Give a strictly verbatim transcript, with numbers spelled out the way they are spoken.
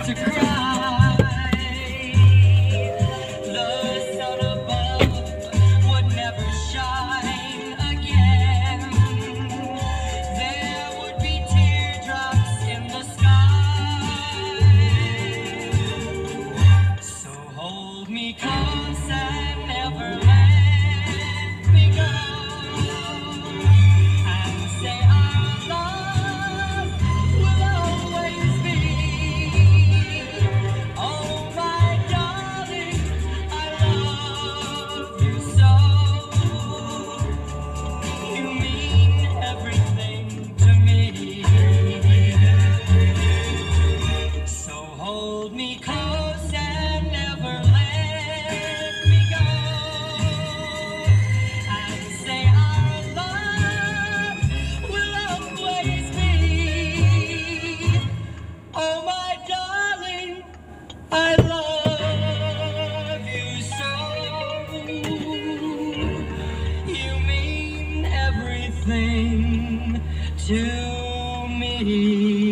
to cry. The sun above would never shine again. There would be teardrops in the sky. So hold me close and never let me go. And say our love will always be. Oh my darling, I love you so. You mean everything to me. So hold me close and never let me go. And say our love will always be. Oh my darling, I love you so. You mean everything to me.